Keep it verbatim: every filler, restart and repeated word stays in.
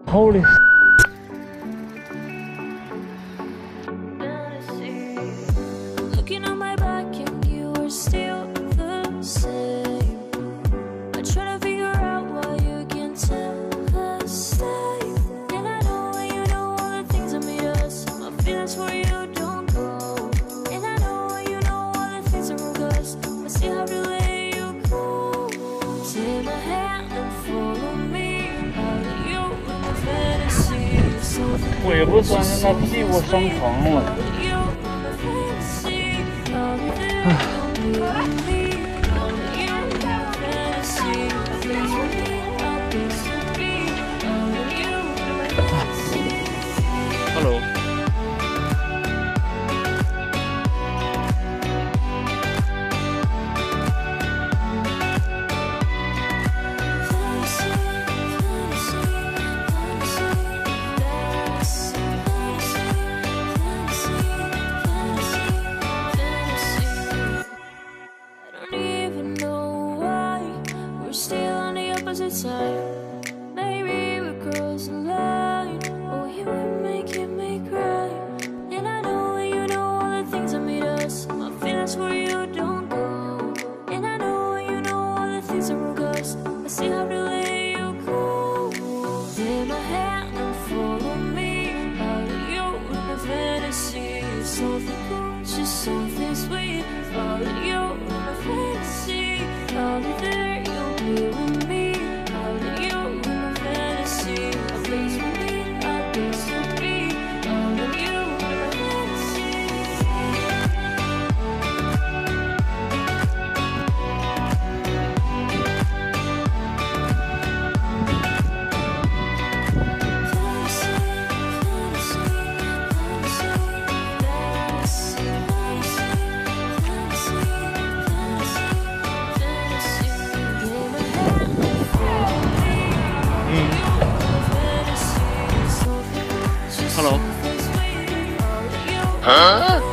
Holy. Looking on my back and you are still the same. I try to figure out why you can't tell us stay. And I know you know all the things that made us. My feelings for you don't go. And I know you know all the things that broke us. But still have to let you go. Take my hand and follow me out of you in my fantasy. So 鬼不钻着那屁股上床了。 Hello。Side. Maybe we cross the line. Oh, you were making me cry. And I know you know all the things that made us. My feelings for you don't go. And I know you know all the things that broke us. I still have to let you go. Take my hand and follow me out of you in my fantasy. Something cool, just something sweet. Out of you in my fantasy. I'll be there, you'll be with me. Hello。 Huh?